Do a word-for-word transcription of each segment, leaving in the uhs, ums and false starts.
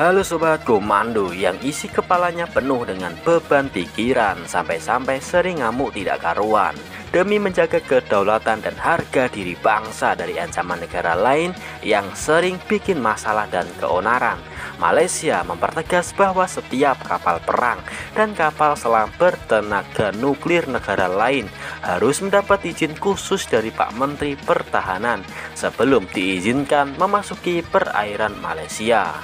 Halo Sobat Komando yang isi kepalanya penuh dengan beban pikiran, sampai-sampai sering ngamuk tidak karuan demi menjaga kedaulatan dan harga diri bangsa dari ancaman negara lain yang sering bikin masalah dan keonaran. Malaysia mempertegas bahwa setiap kapal perang dan kapal selam bertenaga nuklir negara lain harus mendapat izin khusus dari Pak Menteri Pertahanan sebelum diizinkan memasuki perairan Malaysia.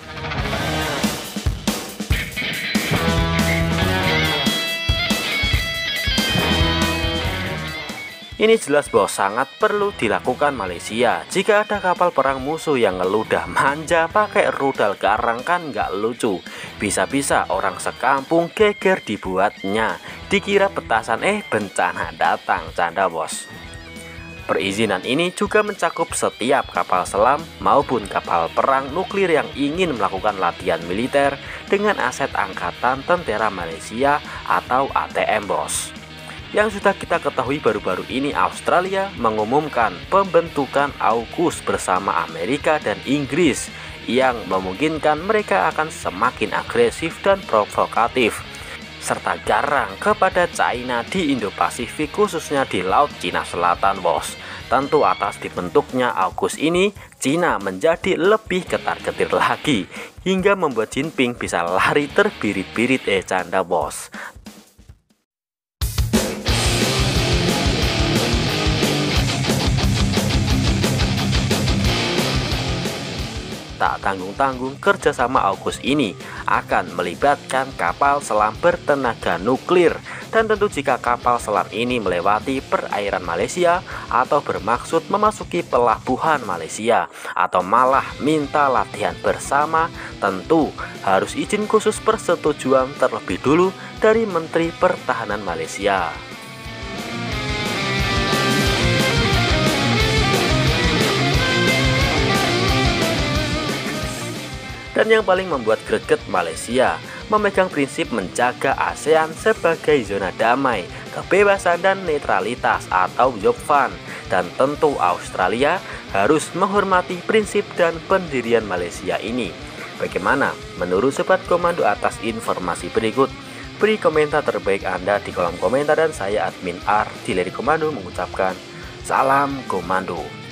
Ini jelas bahwa sangat perlu dilakukan Malaysia. Jika ada kapal perang musuh yang ngeludah manja pakai rudal garang kan nggak lucu. Bisa-bisa orang sekampung geger dibuatnya. Dikira petasan eh bencana datang, canda bos. Perizinan ini juga mencakup setiap kapal selam maupun kapal perang nuklir yang ingin melakukan latihan militer dengan aset Angkatan Tentara Malaysia atau A T M bos. Yang sudah kita ketahui baru-baru ini, Australia mengumumkan pembentukan AUKUS bersama Amerika dan Inggris yang memungkinkan mereka akan semakin agresif dan provokatif serta garang kepada China di Indo-Pasifik, khususnya di Laut Cina Selatan bos. Tentu atas dibentuknya AUKUS ini, China menjadi lebih ketar-ketir lagi hingga membuat Jinping bisa lari terbirit-birit eh canda bos. Tak tanggung-tanggung, kerjasama AUKUS ini akan melibatkan kapal selam bertenaga nuklir, dan tentu jika kapal selam ini melewati perairan Malaysia atau bermaksud memasuki pelabuhan Malaysia atau malah minta latihan bersama, tentu harus izin khusus persetujuan terlebih dulu dari Menteri Pertahanan Malaysia. Dan yang paling membuat greget, Malaysia memegang prinsip menjaga ASEAN sebagai zona damai, kebebasan dan netralitas atau Yopvan. Dan tentu Australia harus menghormati prinsip dan pendirian Malaysia ini. Bagaimana menurut Sobat Komando atas informasi berikut? Beri komentar terbaik Anda di kolom komentar, dan saya admin R Artileri Komando mengucapkan salam komando.